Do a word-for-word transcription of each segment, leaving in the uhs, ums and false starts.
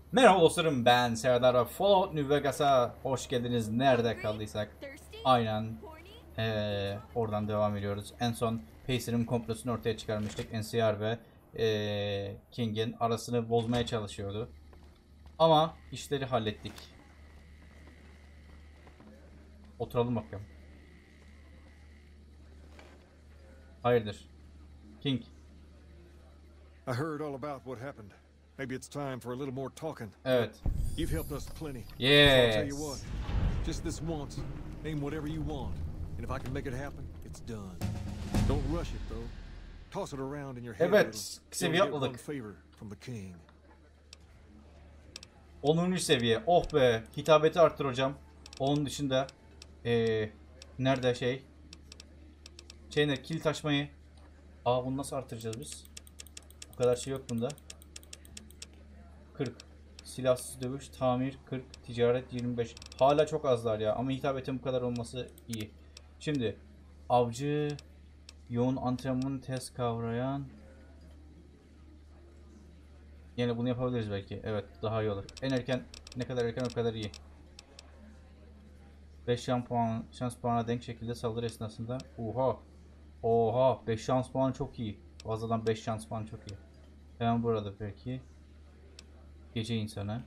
Merhaba dostlarım, ben Serdar. Fallout New Vegas'a hoş geldiniz. Nerede kaldıysak aynen ee, oradan devam ediyoruz. En son Pacer'ın komplosunu ortaya çıkarmıştık. N C R ve ee, King'in arasını bozmaya çalışıyordu. Ama işleri hallettik. Oturalım bakalım. Hayırdır? King. I heard all about what happened. Maybe it's time for a little more talking. Evet. You've helped us plenty. Yes. So I'll tell you what. Just this once, name whatever you want. And if I can make it happen, it's done. Don't rush it though. Toss it around in your head. Evet. Seviye You'll get one atladık. favor from the king. onuncu seviye. Oh be. Hitabeti arttır hocam. Onun dışında ee, nerede şey? Şey ne? Kilit açmayı. Aa, bunu nasıl artıracağız biz? Bu kadar şey yok bunda. kırk. Silahsız dövüş, tamir kırk, ticaret yirmi beş. Hala çok azlar ya ama hitabetin bu kadar olması iyi. Şimdi avcı, yoğun antrenman, test kavrayan. Yani bunu yapabiliriz belki. Evet, daha iyi olur. En erken, ne kadar erken o kadar iyi. beş şans puan, şans puanına denk şekilde saldırı esnasında. Oha. Oha, beş şans puanı çok iyi. Fazladan beş şans puanı çok iyi. Hemen burada peki. Gece insanı.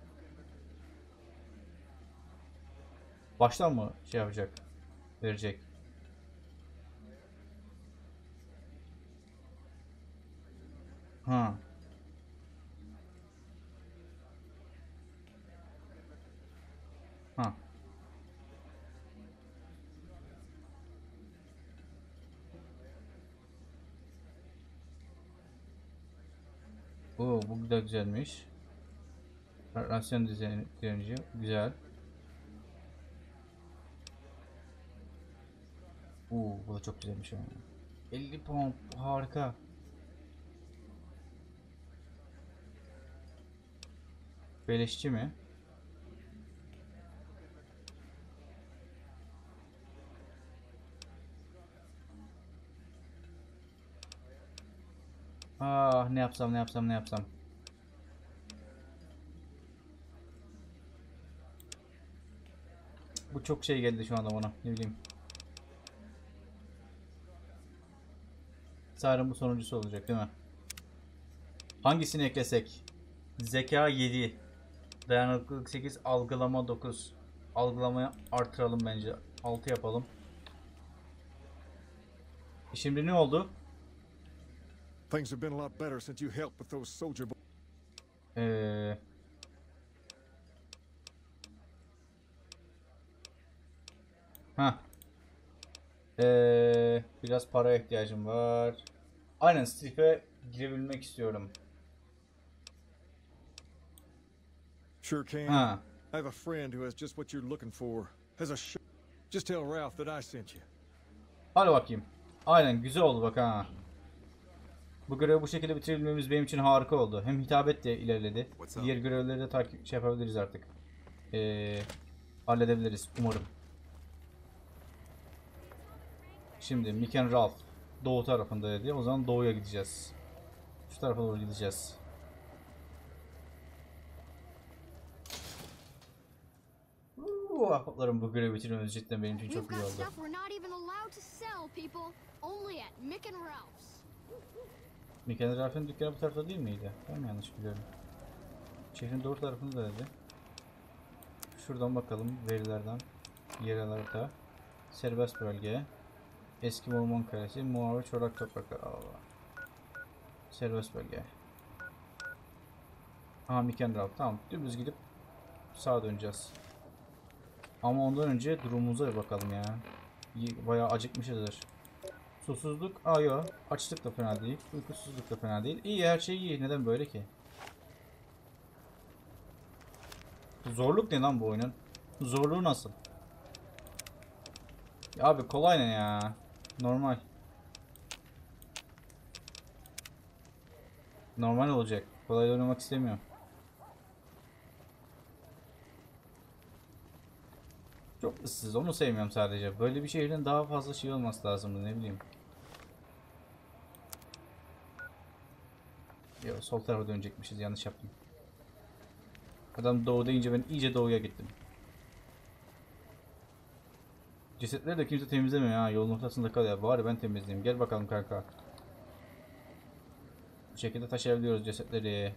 Baştan mı şey yapacak? Verecek. Ha. Ha. Oo, bu da güzelmiş. Rasyon düzeni direnci güzel. Oo, bu da çok güzelmiş yani. elli pound harika. Beleşçi mi? Ah, ne yapsam ne yapsam ne yapsam. Bu çok şey geldi şu anda bana. Ne bileyim. Sanırım bu sonuncusu olacak değil mi? Hangisini eklesek? Zeka yedi. Dayanıklılık sekiz. Algılama dokuz. Algılamayı artıralım bence. altı yapalım. E şimdi ne oldu? Things have been a lot better since you helped with those soldier boys. Eee... Hah. Ee, biraz paraya ihtiyacım var. Aynen, strip'e girebilmek istiyorum. Sure can. Ha. I have a friend who has just what you're looking for. Has a sh Just tell Ralph that I sent you. Hadi bakayım. Aynen, güzel oldu bak ha. Bu görevi bu şekilde bitirebilmemiz benim için harika oldu. Hem hitabet de ilerledi. Diğer görevleri de takip şey yapabiliriz artık. Ee, halledebiliriz umarım. Şimdi Mick and Ralph doğu tarafında dedi. O zaman doğuya gideceğiz. Şu tarafa doğru gideceğiz. Bu ahbaplarım, bu görevi bitirmemiz cidden benim için çok iyi oldu. Mick and Ralph'ın dükkanı bu tarafta değil miydi? Ben mi yanlış biliyorum? Şehrin doğu tarafında da dedi. Şuradan bakalım verilerden. Yerelerde. Serbest bölge. Eski Mormon Kalesi. Muave çorak topraklar. Allah. Serbest bölge. Aha, Mick and Ralph. Tamam. Dümdüz gidip sağa döneceğiz. Ama ondan önce durumumuza bir bakalım ya. Bayağı acıkmışızdır. Susuzluk. Aa yok. Açlık da fena değil. Uykusuzluk da fena değil. İyi, her şey iyi. Neden böyle ki? Zorluk ne lan bu oyunun? Zorluğu nasıl? Ya abi, kolay ne ya? Normal. Normal olacak. Kolay oynamak istemiyorum. Çok ıssız, onu sevmiyorum sadece. Böyle bir şehrin daha fazla şey olması lazımdı, ne bileyim. Yo, sol tarafa dönecekmişiz, yanlış yaptım. Adam doğu deyince ben iyice doğuya gittim. Cesetleri de kimse temizlemiyor ha. Yolun ortasında kalıyor. Bari ben temizleyeyim. Gel bakalım kanka. Bu şekilde taşıyabiliyoruz cesetleri.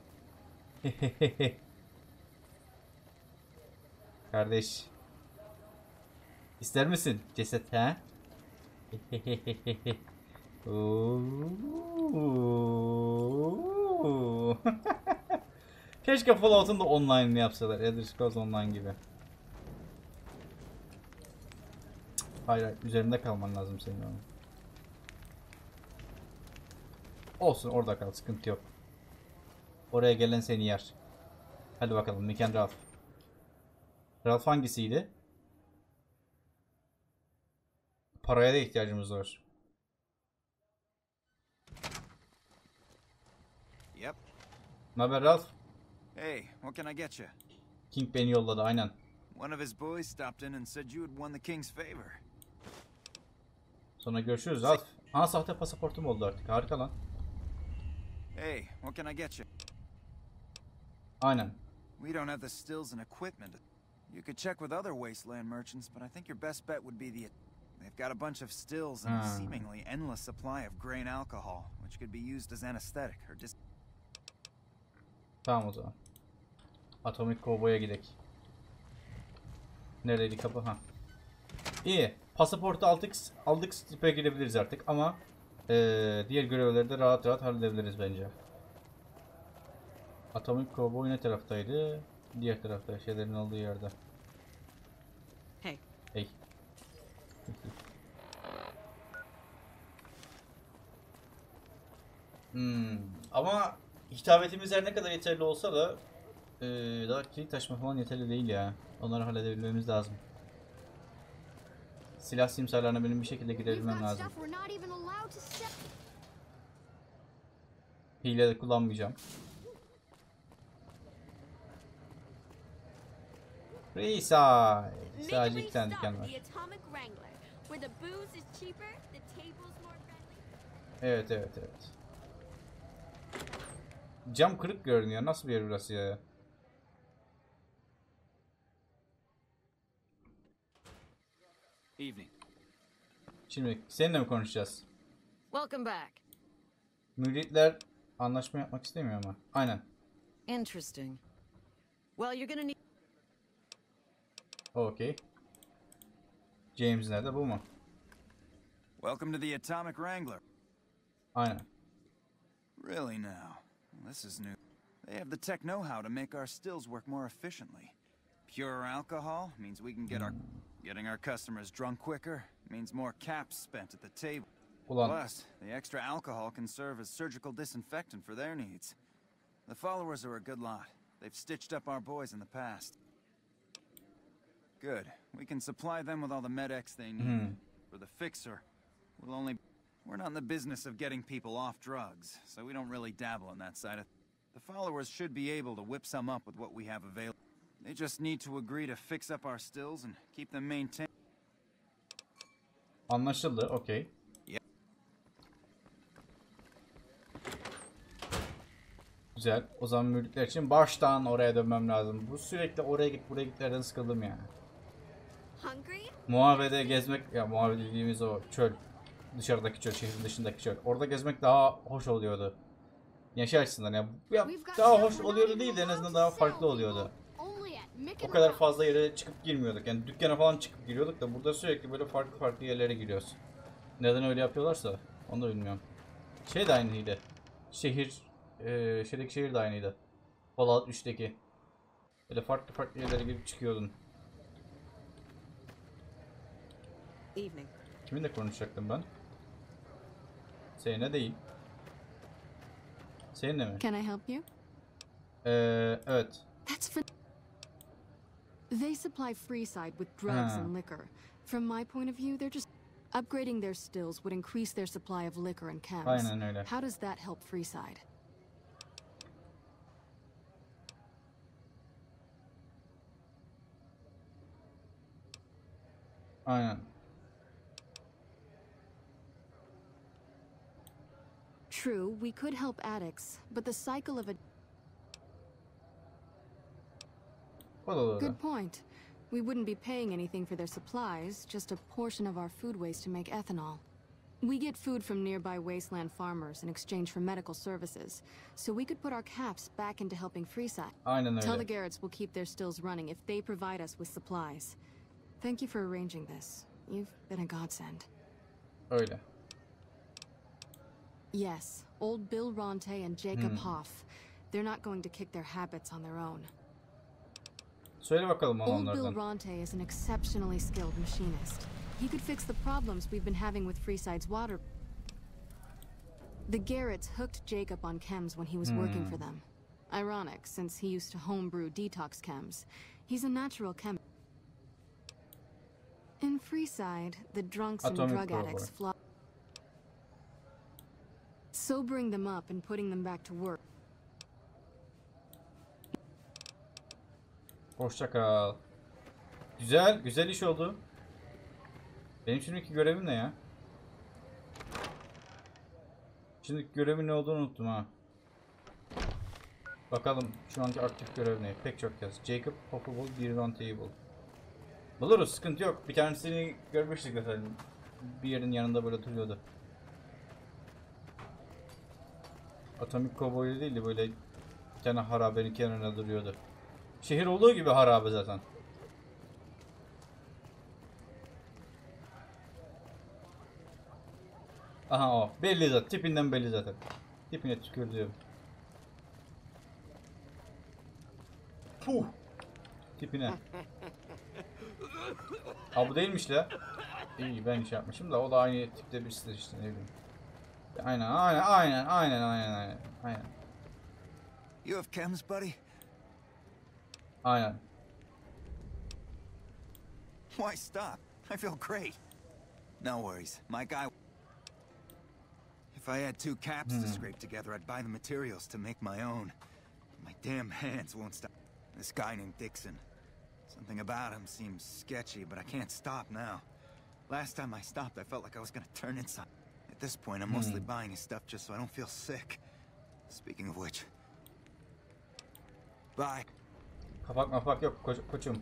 Kardeş. İster misin ceset ha? Keşke Fallout'un da online'ını yapsalar. Elder Scrolls Online gibi. Hayır, hayır, üzerimde kalman lazım senin onun. Olsun, orada kal, sıkıntı yok. Oraya gelen seni yer. Hadi bakalım, Nick and Ralph. Ralph hangisiydi? Paraya da ihtiyacımız var. Yep. Naber Ralph? Hey, what can I get you? King beni yolladı, aynen. One of his boys stopped in and said you had won the king's favor. Sonra görüşürüz Ralph. Aa, sahte pasaportum oldu artık, harika lan. Hey, what can I get you? Aynen. We don't have the stills and equipment. You could check with other wasteland merchants, but I think your best bet would be the... They've got a bunch of stills and a Hmm. seemingly endless supply of grain alcohol, which could be used as anesthetic or just... Tamam o zaman. Atomik Cowboy'a gidelim. Neredeydi kapı? Ha. İyi. Pasaportu aldık. Aldık, strip'e girebiliriz artık ama ee, diğer görevleri de rahat rahat halledebiliriz bence. Atomik Cowboy ne taraftaydı? Diğer tarafta, şeylerin olduğu yerde. Hey. Hey. Hmm. Ama hitabetimiz her ne kadar yeterli olsa da ee, daha kilit taşıma falan yeterli değil ya. Onları halledebilmemiz lazım. Silah simsarlarına benim bir şekilde girebilmem lazım. Hile de kullanmayacağım. Freeside. Sadece iki tane diken var. Evet evet evet. Cam kırık görünüyor. Nasıl bir yer burası ya? Evening. Şimdi seninle mi konuşacağız? Welcome back. Müritler anlaşma yapmak istemiyor ama. Aynen. Interesting. Well, you're gonna need... Okey. James nerede? Bu mu? Welcome to the Atomic Wrangler. Aynen. Really now? This is new. They have the tech know-how to make our stills work more efficiently. Pure alcohol means we can get our... Getting our customers drunk quicker means more caps spent at the table. Ulan. Plus, the extra alcohol can serve as surgical disinfectant for their needs. The followers are a good lot. They've stitched up our boys in the past. Good. We can supply them with all the med-X they need. Hmm. For the fixer, we'll only... We're not in the business of getting people off drugs, so we don't really dabble in that side of... The followers should be able to whip some up with what we have available. They just need to agree to fix up our stills and keep them maintained. Anlaşıldı. Okey. Yep. Güzel. O zaman müritler için baştan oraya dönmem lazım. Bu sürekli oraya git buraya gitlerden sıkıldım ya. Hungry? Muhabbede gezmek, ya muhabbede dediğimiz o çöl. Dışarıdaki çöl, şehrin dışındaki çöl. Orada gezmek daha hoş oluyordu. Yaşı açısından ya. ya daha hoş oluyordu değil de en azından daha farklı oluyordu. O kadar fazla yere çıkıp girmiyorduk. Yani dükkana falan çıkıp giriyorduk da burada sürekli böyle farklı farklı yerlere giriyoruz. Neden öyle yapıyorlarsa onu da bilmiyorum. Şey de aynıydı. Şehir, e, şeydeki şehir de aynıydı. Fallout üçteki. Böyle farklı farklı yerlere girip çıkıyordun. Evening. Kiminle konuşacaktım ben? Seninle değil. Seninle mi? Can I help you? Ee, evet. That's for... They supply Freeside with drugs Ah. and liquor. From my point of view, they're just... Upgrading their stills would increase their supply of liquor and chems. Aynen öyle. How does that help Freeside? Aynen. True, we could help addicts, but the cycle of a... O da doğru. Good point. We wouldn't be paying anything for their supplies, just a portion of our food waste to make ethanol. We get food from nearby wasteland farmers in exchange for medical services, so we could put our caps back into helping Freeside. Aynen Tell the öyle. Garretts we'll keep their stills running if they provide us with supplies. Thank you for arranging this. You've been a godsend. Öyle. Yes, old Bill Ronte and Jacob Hmm. Hoff. They're not going to kick their habits on their own. Söyle bakalım bana Old Bill onlardan. Ronte is an exceptionally skilled machinist. He could fix the problems we've been having with Freeside's water. The Garretts hooked Jacob on chems when he was working for them. Ironic, since he used to homebrew detox chems. He's a natural chemist. In Freeside, the drunks and Atomic drug Cowboy. addicts flock. Sobering them up and putting them back to work. Hoşça kal. Güzel, güzel iş oldu. Benim şimdiki görevim ne ya? Şimdiki görevin ne olduğunu unuttum ha. Bakalım şu anki aktif görev ne? Pek çok yaz. Jacob Hoff'u bul, bir Ronte'yi bul. Buluruz, sıkıntı yok. Bir tanesini görmüştük efendim. Bir yerin yanında böyle duruyordu. Atomik Cowboy değil de böyle bir tane harabenin kenarına duruyordu. Şehir olduğu gibi harabe zaten. Aha o. Belli zaten. Tipinden belli zaten. Tipine tükürdüğüm. Puh. Tipine. Ha bu değilmiş la. İyi ben iş yapmışım da o da aynı tipte birisi işte ne bileyim. Aynen aynen aynen aynen aynen aynen. Aynen. You have chems, buddy? Aynen. Why stop? I feel great. No worries. My guy... If I had two caps to scrape together, I'd buy the materials to make my own. My damn hands won't stop. This guy named Dixon. Something about him seems sketchy, but I can't stop now. Last time I stopped, I felt like I was gonna turn inside. At this point, I'm mostly buying his stuff just so I don't feel sick. Speaking of which... Bye. Kapak mapak yok ko koçum.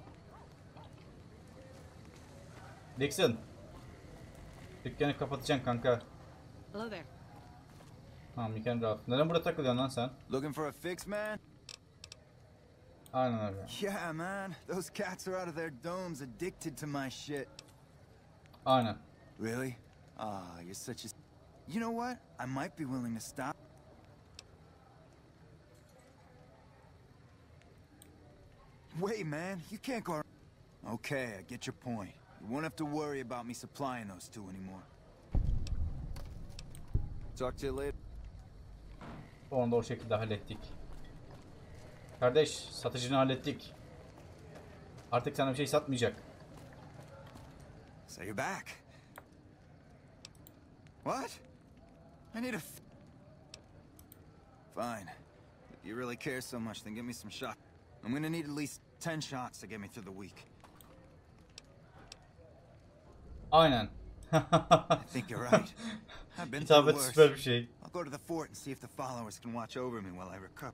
Dixon. Dükkanı kapatacaksın kanka. Hello there. Tamam Miken rahat. Neden burada takılıyorsun lan sen? Looking for a fix, man? Aynen öyle. Yeah, man. Those cats are out of their domes addicted to my shit. Aynen. Really? Ah, you're such a... You know what? I might be willing to stop. Wait, man. You can't go... Okay, I get your point. You won't have to worry about me supplying those two anymore. Talk to you later. Onu da o şekilde hallettik. Kardeş, satıcını hallettik. Artık sana bir şey satmayacak. So you're back. What? I need a... F Fine. If you really care so much, then give me some shots. I'm gonna need at least ten shots to get me through the week. Aynen. I think you're right. I've been through Hitabet worse. süper bir şey. I'll go to the fort and see if the followers can watch over me while I recover.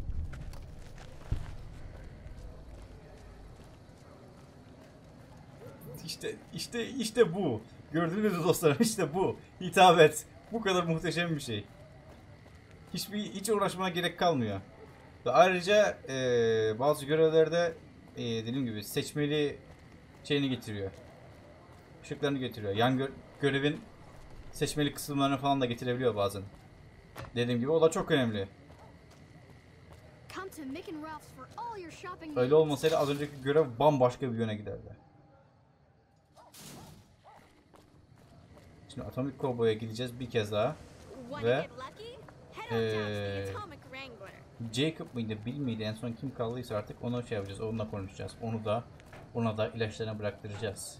İşte işte işte bu. Gördüğünüz mü dostlarım işte bu. Hitabet. Bu kadar muhteşem bir şey. Hiçbir hiç uğraşmana gerek kalmıyor. Ve ayrıca e, bazı görevlerde e, dediğim gibi seçmeli şeyini getiriyor. Işıklarını getiriyor. Yan gö görevin seçmeli kısımlarını falan da getirebiliyor bazen. Dediğim gibi o da çok önemli. Come to Mick and Ralph's for all your shopping Öyle olmasaydı az önceki görev bambaşka bir yöne giderdi. Şimdi Atomik Cowboy'a gideceğiz bir kez daha. Ve ee, Jacob mıydı, Bill miydi, en son kim kaldıysa artık onu şey yapacağız, onunla konuşacağız. Onu da ona da ilaçlarına bıraktıracağız.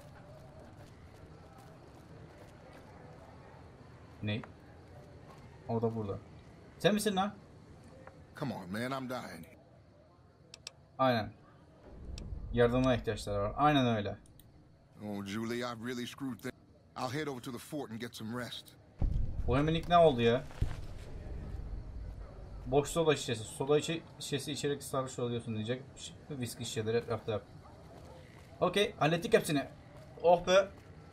Ne? O da burada. Sen misin lan? Come on, man, I'm dying. Aynen. Yardıma ihtiyaçları var. Aynen öyle. Oh, Julie, I've really screwed things. I'll head over to the fort and get some rest. Bu hemen ikna oldu ya. Boş soda şişesi. Soda içi, şişesi içerek sarhoş oluyorsun diyecek. Viski şişeleri etrafta yap. Okey. Hallettik hepsini. Oh be.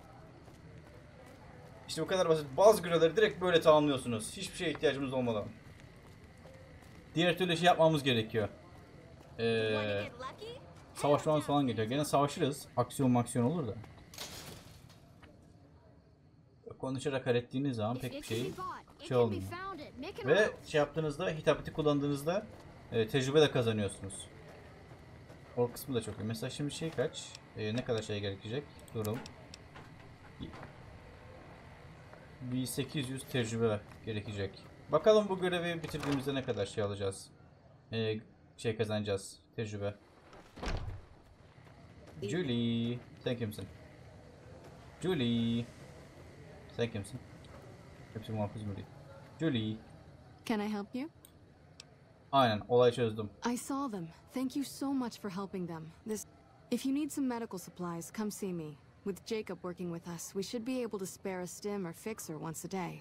İşte bu kadar basit. Bazı görevleri direkt böyle tamamlıyorsunuz. Hiçbir şeye ihtiyacımız olmadan. Diğer türlü şey yapmamız gerekiyor. Eee... Savaşmamız falan geliyor. Gene savaşırız. Aksiyon maksiyon olur da. Konuşarak hallettiğiniz zaman pek bir şey şey olmuyor. Ve şey yaptığınızda, hitabeti kullandığınızda e, tecrübe de kazanıyorsunuz. O kısmı da çok iyi. Mesela şimdi şey kaç? E, ne kadar şey gerekecek? Duralım. bin sekiz yüz tecrübe gerekecek. Bakalım bu görevi bitirdiğimizde ne kadar şey alacağız. E, şey kazanacağız. Tecrübe. Julie. Sen kimsin? Julie. Sen kimsin? Hepsi muhafız mı değil? Julie. Can I help you? Aynen, olay çözdüm. I saw them. Thank you so much for helping them. This, if you need some medical supplies, come see me. With Jacob working with us, we should be able to spare a stim or fixer once a day.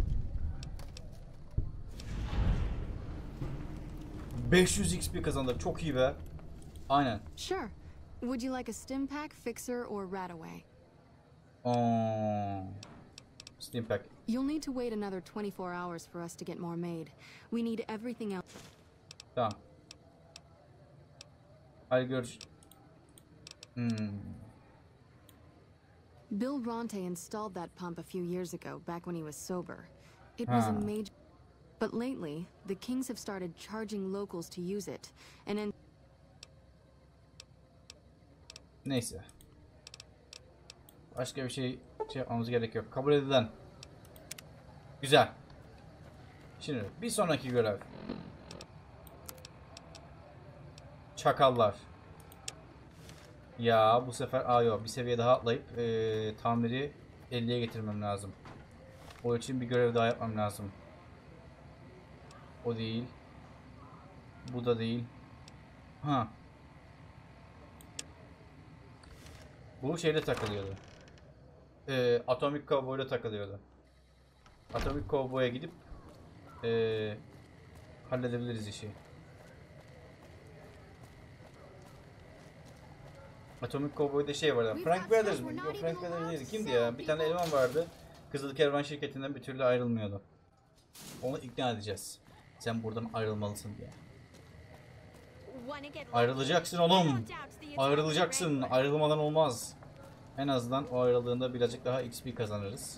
beş yüz X P kazandık. Çok iyi be. Aynen. Sure. Would you like a stim pack, fixer, or Radaway? Oh. Stim pack. You'll need to wait another twenty-four hours for us to get more made. We need everything else. Tamam. Hadi görüş. Hmm. Bill Ronte installed that pump a few years ago, back when he was sober. It was a Ah. major... But lately, the Kings have started charging locals to use it, and then... Neyse. Başka bir şey şey yapmamız gerek yok. Kabul edilen. Güzel. Şimdi bir sonraki görev. Çakallar. Ya bu sefer aa yok bir seviye daha atlayıp e, tamiri elliye getirmem lazım. O için bir görev daha yapmam lazım. O değil. Bu da değil. Ha. Bu şeyde takılıyordu. E, Atomic Cowboy'da takılıyordu. Atomic Cowboy'a gidip e, halledebiliriz işi. Atomic Cowboy'da şey vardı. Frank Brothers mı? Yok, Frank Brothers değildi. Kimdi ya? Bir tane eleman vardı. Kızıl Kervan şirketinden bir türlü ayrılmıyordu. Onu ikna edeceğiz. Sen buradan ayrılmalısın diye. Ayrılacaksın oğlum. Ayrılacaksın. Ayrılmadan olmaz. En azından o ayrıldığında birazcık daha X P kazanırız.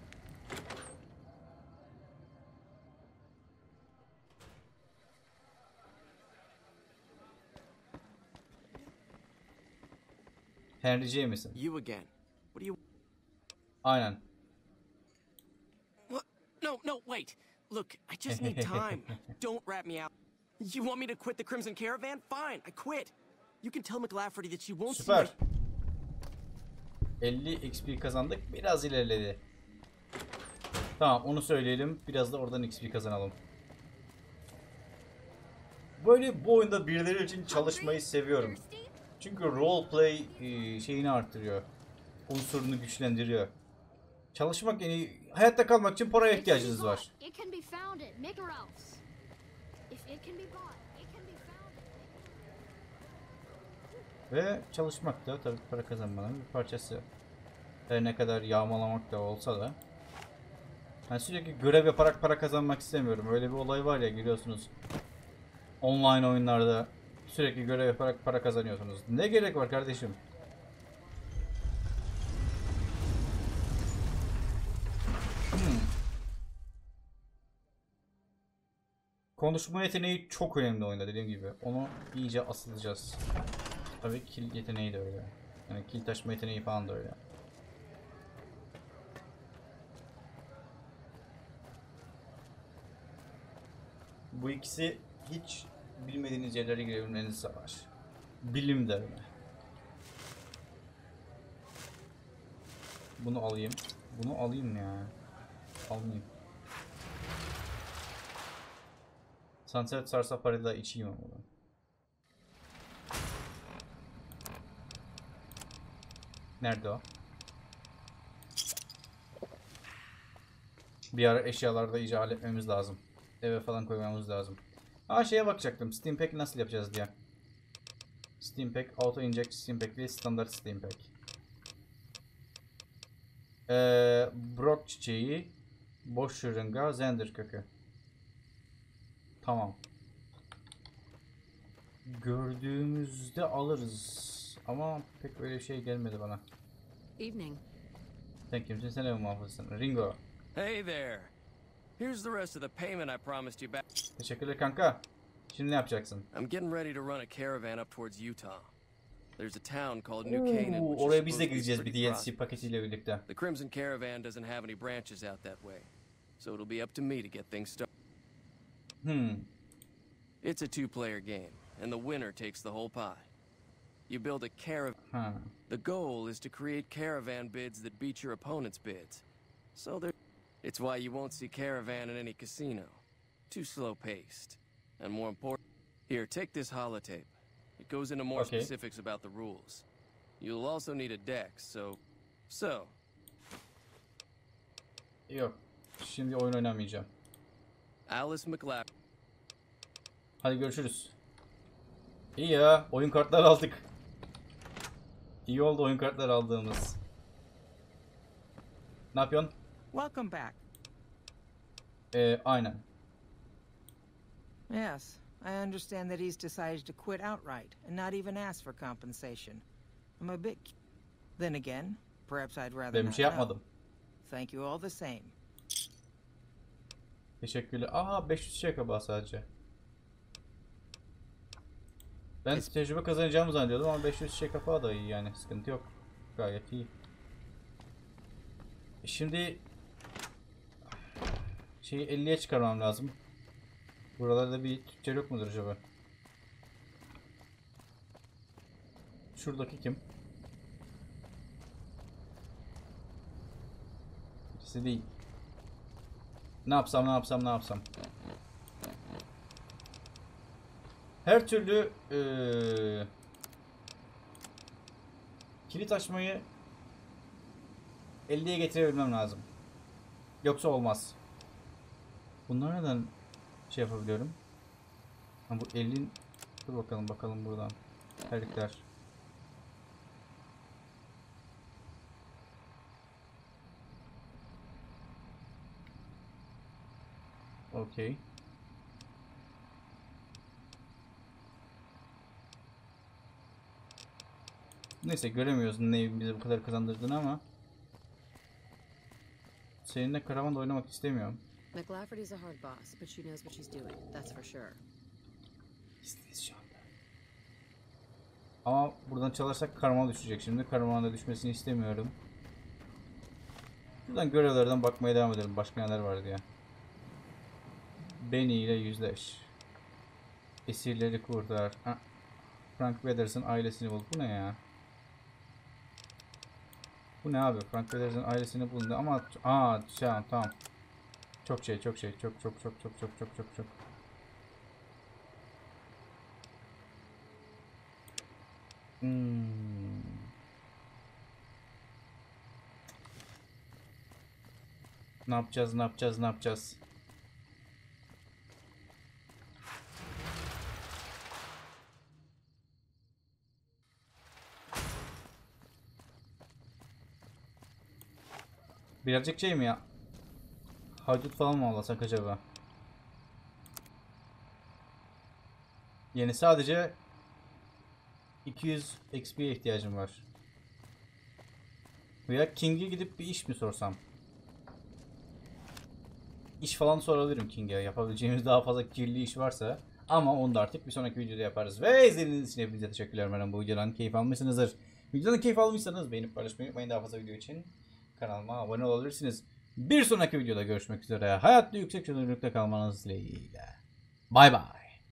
Henry J misin? You again. What do you... Aynen. What? No, no, wait. Look, I just need time. Don't rat me out. You want me to quit the Crimson Caravan? Fine, I quit. You can tell McLafferty that she won't see Süper. me. elli X P kazandık. Biraz ilerledi. Tamam, onu söyleyelim. Biraz da oradan X P kazanalım. Böyle bu oyunda birileri için çalışmayı seviyorum. Çünkü roleplay e, şeyini arttırıyor. Unsurunu güçlendiriyor. Çalışmak yani hayatta kalmak için paraya ihtiyacınız var. Ve çalışmak da tabii para kazanmanın bir parçası. Her ne kadar yağmalamak da olsa da. Ben sürekli görev yaparak para kazanmak istemiyorum. Öyle bir olay var ya, giriyorsunuz. Online oyunlarda sürekli görev yaparak para kazanıyorsunuz. Ne gerek var kardeşim? Hmm. Konuşma yeteneği çok önemli oyunda, dediğim gibi. Onu iyice asılacağız. Tabii kill yeteneği de öyle. Yani kill taşıma yeteneği falan da öyle. Bu ikisi hiç bilmediğiniz yerlere girebilmenizi sağlar. Bilim de öyle. Bunu alayım. Bunu alayım ya. Almayayım. Sunset Sarsaparilla da içeyim ama. Nerede o? Bir ara eşyalarda iyice halletmemiz lazım. eve falan koymamız lazım. Aa şeye bakacaktım. Steam Pack nasıl yapacağız diye. Steam Pack, Auto Inject Steam Pack değil, standart Steam Pack. Ee, brok çiçeği, boş şırınga, zender kökü. Tamam. Gördüğümüzde alırız. Ama pek öyle bir şey gelmedi bana. Evening. Sen kimsin? Sen ev muhafızsın. Ringo. Hey there. Here's the rest of the payment I promised you back. Teşekkürler kanka. Şimdi ne yapacaksın? I'm getting ready to run a caravan up towards Utah. There's a town called New Canaan, Oo, which is oraya biz de supposed to be gideceğiz bir pretty D L prosperous. C paketiyle birlikte. The Crimson Caravan doesn't have any branches out that way, so it'll be up to me to get things started. Hmm. It's a two-player game, and the winner takes the whole pie. You build a caravan. Ha. The goal is to create caravan bids that beat your opponent's bids. So there, it's why you won't see caravan in any casino. Too slow-paced. And more important, here, take this holotape. It goes into more Okay. specifics about the rules. You'll also need a deck, so... So, Yok. Şimdi oyun oynamayacağım. Alice McLaughlin. Hadi görüşürüz. İyi ya. Oyun kartları aldık. İyi oldu oyun kartları aldığımız. Ne yapıyorsun? Welcome back. Ee, aynen. Yes, I understand that he's decided to quit outright and not even ask for compensation. I'm a bit... Then again, perhaps I'd rather Ben bir not şey know. yapmadım. Thank you all the same. Teşekkürler. Aha beş yüz şey kabağı sadece. Ben tecrübe kazanacağımı zannediyordum ama beş yüz şey kapağı da iyi yani. Sıkıntı yok. Gayet iyi. Şimdi şeyi elliye çıkarmam lazım. Buralarda bir tüccar yok mudur acaba? Şuradaki kim? Birisi değil. Ne yapsam ne yapsam ne yapsam. Her türlü ee, kilit açmayı elliye getirebilmem lazım. Yoksa olmaz. Bunları neden şey yapabiliyorum? Ha, bu elin... Dur bakalım bakalım buradan. Terlikler. Okey. Neyse göremiyoruz neyin bize bu kadar kazandırdığını ama seninle karavanla oynamak istemiyorum. McLafferty's a hard boss, but she knows what she's doing. That's for sure. İsteyiz şu anda. Ama buradan çalarsak karmana düşecek şimdi. Karmana düşmesini istemiyorum. Buradan görevlerden bakmaya devam edelim. Başka neler var diye. Benny ile yüzleş. Esirleri kurtar. Ha. Frank Weathers'ın ailesini bul. Bu ne ya? Bu ne abi? Frank Weathers'ın ailesini bulundu ama aa tamam tamam. Çok şey çok şey çok çok çok çok çok çok çok çok. Hmm. Ne yapacağız ne yapacağız ne yapacağız? Birazcık şey mi ya? Haydut falan mı avlasak acaba? Yani sadece iki yüz X P'ye ihtiyacım var. Veya King'e gidip bir iş mi sorsam? İş falan sorabilirim King'e. Yapabileceğimiz daha fazla kirli iş varsa. Ama onu da artık bir sonraki videoda yaparız. Ve izlediğiniz için hepinize teşekkürler. Umarım bu videodan keyif almışsınızdır. Videodan keyif almışsanız beğenip paylaşmayı unutmayın. Daha fazla video için kanalıma abone olabilirsiniz. Bir sonraki videoda görüşmek üzere. Hayatta yüksek çözünürlükte kalmanız dileğiyle. Bay bay.